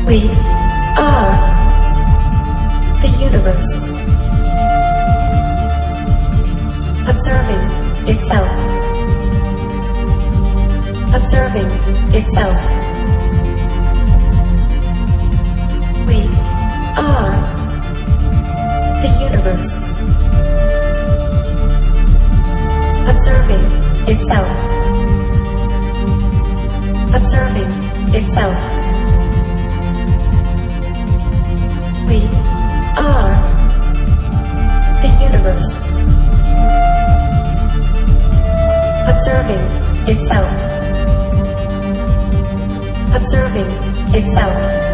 We are the universe, observing itself, observing itself. We are the universe, observing itself, observing itself. We are the universe, observing itself, observing itself.